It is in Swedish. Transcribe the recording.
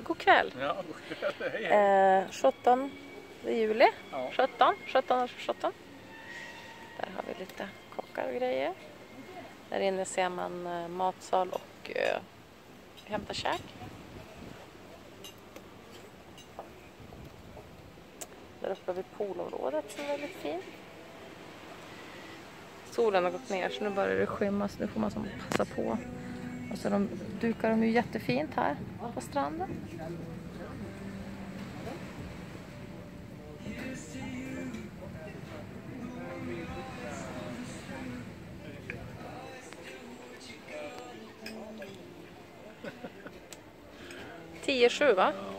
God kväll. Ja, god kväll. 17 juli. Ja. 17. Där har vi lite kockar och grejer. Där inne ser man matsal och hämta käk. Där uppe vid poolområdet som är väldigt fint. Solen har gått ner så nu börjar det skymmas. Nu får man som passa på. Och så dukar de ju jättefint här på stranden. Tio 7 va?